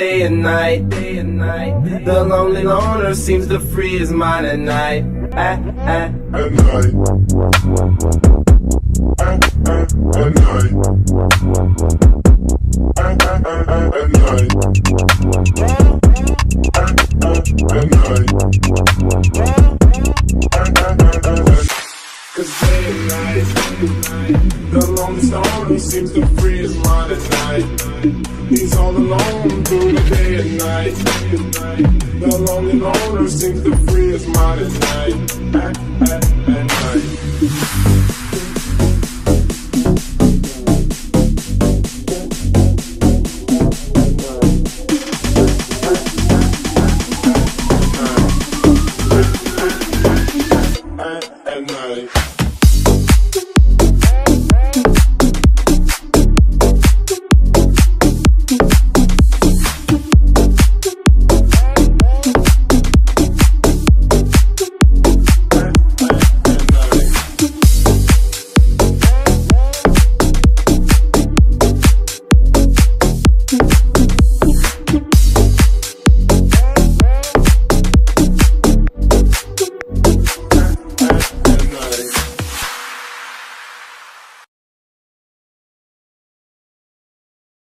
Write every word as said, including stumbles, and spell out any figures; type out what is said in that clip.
day and night, day and night. The lonely loner seems to free his mind at night, at, at, at night, at, at, at night, at, at, at, at night, at, at, at night, at, at, at, at night. Cause day and night, the lonely stoner seems to free his mind at night. He's all alone through the day and night. The lonely loner seems to free his mind at night. At, at, at